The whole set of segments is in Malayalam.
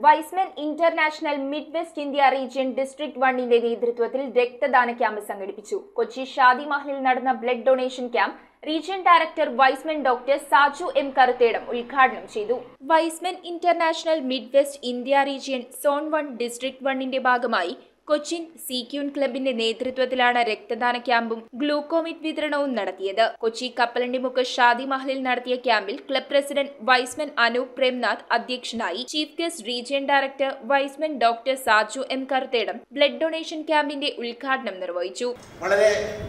Wise men international mid west India region district 1 നേതൃത്വത്തിൽ രക്തദാന ക്യാമ്പ് സംഘടിപ്പിച്ചു. കൊച്ചി ഷാദി മഹലിൽ നടന്ന blood donation camp region director Y's Men doctor Saju M Karuthedam ഉദ്ഘാടനം ചെയ്തു. Y's Men international mid west India region zone 1 district 1 ഭാഗമായി കൊച്ചിൻ സീക്യൂൺ ക്ലബിന്റെ നേതൃത്വത്തിലാണ് രക്തദാന ക്യാമ്പും ഗ്ലൂക്കോമിറ്റ് വിതരണവും നടത്തിയത്. കൊച്ചി കപ്പലണ്ടിമുക്ക് ഷാദി മഹലിൽ നടത്തിയ ക്യാമ്പിൽ club president Y's Men Anoop Premnath അധ്യക്ഷനായി. Chief guest region director Y's Men doctor Saju M Karuthedam blood donation ക്യാമ്പിന്റെ ഉദ്ഘാടനം നിർവഹിച്ചു. വളരെ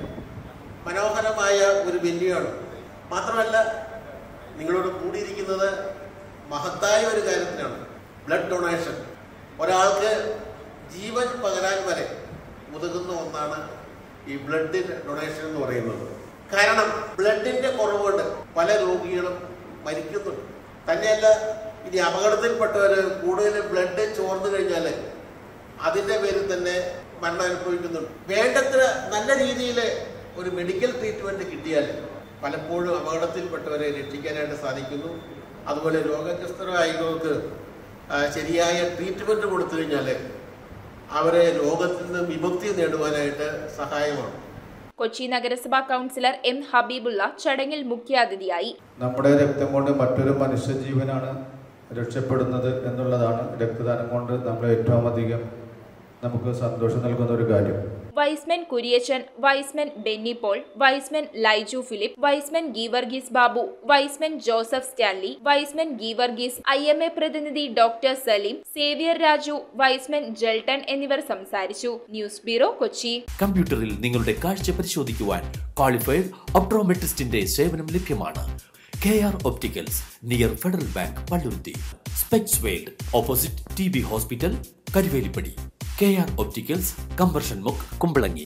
മനോഹരമായ ഒരു വെല്ലുവിളിയാണ്. മാത്രമല്ല, നിങ്ങളോട് കൂടിയിരിക്കുന്നത് മഹത്തായ ഒരു കാര്യത്തിനാണ്. ബ്ലഡ് ഡൊണേഷൻ ഒരാൾക്ക് ജീവൻ പകരാൻ വരെ ഉതകുന്ന ഒന്നാണ് ഈ ബ്ലഡ് ഡൊണേഷൻ എന്ന് പറയുന്നത്. കാരണം ബ്ലഡിന്റെ കുറവുകൊണ്ട് പല രോഗികളും മരിക്കുന്നുണ്ട്. തന്നെയല്ല, ഇനി അപകടത്തിൽപ്പെട്ടവര് കൂടുതൽ ബ്ലഡ് ചോർന്നു കഴിഞ്ഞാൽ അതിന്റെ പേരിൽ തന്നെ മരണം അനുഭവിക്കുന്നുണ്ട്. വേണ്ടത്ര നല്ല രീതിയിൽ ഒരു മെഡിക്കൽ ട്രീറ്റ്മെന്റ് കിട്ടിയാൽ പലപ്പോഴും അപകടത്തിൽപ്പെട്ടവരെ രക്ഷിക്കാനായിട്ട് സാധിക്കുന്നു. അതുപോലെ രോഗഗ്രസ്തരായവർക്ക് ശരിയായ ട്രീറ്റ്മെന്റ് കൊടുത്തു കഴിഞ്ഞാൽ അവരെ രോഗത്തിൽ നിന്ന് വിമുക്തി നേടുവാനായിട്ട് സഹായമാണ്. കൊച്ചി നഗരസഭാ കൗൺസിലർ എം ഹബീബുള്ള ചടങ്ങിൽ മുഖ്യാതിഥിയായി. നമ്മുടെ രക്തം കൊണ്ട് മറ്റൊരു മനുഷ്യജീവനാണ് രക്ഷപ്പെടുന്നത് എന്നുള്ളതാണ് രക്തദാനം കൊണ്ട് നമ്മൾ ഏറ്റവും അധികം നമുക്ക് സന്തോഷം നൽകുന്ന ഒരു കാര്യം. Y's Men Kuriachan, Y's Men Benny Paul, Y's Men Laiju Philip, Y's Men Geevarghese Babu, Y's Men Joseph Stanley, Y's Men Geevarghese, IMA പ്രതിനിധി ഡോക്ടർ സലീം, സേവിയർ രാജു, വൈസ്മെൻ ജെൽട്ടൺ എന്നിവർ സംസാരിച്ചു. News bureau, Kochi. കമ്പ്യൂട്ടറിൽ നിങ്ങളുടെ കാഴ്ച പരിശോധിക്കുവാൻ ക്വാളിഫൈഡ് ഒപ്ട്രോമെട്രിസ്റ്റിന്റെ സേവനം ലഭ്യമാണ്. KR Opticals, near Federal Bank, Palluruthy. Specs World, opposite TB hospital, Karuvelippady. KR Opticals, കമ്പർഷൻ മുക്ക്, കുമ്പളങ്ങി.